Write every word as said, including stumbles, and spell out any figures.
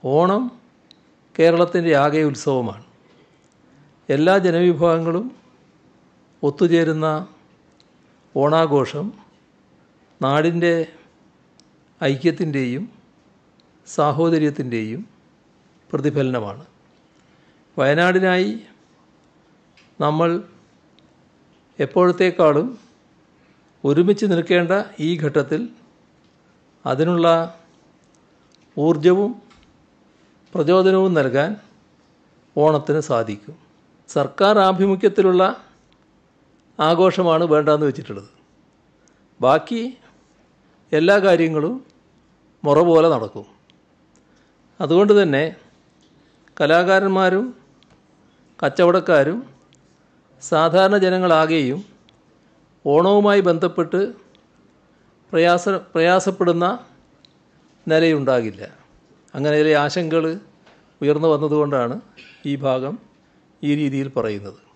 ഓണം കേരളത്തിൻ്റെ ആകെ ഉത്സവമാണ്. എല്ലാ ജനവിഭാഗങ്ങളും ഒത്തുചേരുന്ന ഓണാഘോഷം നാടിൻ്റെ ഐക്യത്തിൻ്റെയും സാഹോദര്യത്തിൻ്റെയും പ്രതിഫലനമാണ്. വയനാടിനായി നമ്മൾ എപ്പോഴത്തേക്കാളും ഒരുമിച്ച് നിൽക്കേണ്ട ഈ ഘട്ടത്തിൽ അതിനുള്ള ഊർജവും പ്രചോദനവും നൽകാൻ ഓണത്തിന് സാധിക്കും. സർക്കാർ ആഭിമുഖ്യത്തിലുള്ള ആഘോഷമാണ് വേണ്ടെന്ന് വെച്ചിട്ടുള്ളത്. ബാക്കി എല്ലാ കാര്യങ്ങളും മുറ പോലെ നടക്കും. അതുകൊണ്ട് തന്നെ കലാകാരന്മാരും കച്ചവടക്കാരും സാധാരണ ജനങ്ങളാകെയും ഓണവുമായി ബന്ധപ്പെട്ട് പ്രയാസ പ്രയാസപ്പെടുന്ന നിലയുണ്ടാകില്ല. അങ്ങനെ ചില ആശങ്കകൾ ഉയർന്നു വന്നതുകൊണ്ടാണ് ഈ ഭാഗം ഈ രീതിയിൽ പറയുന്നത്.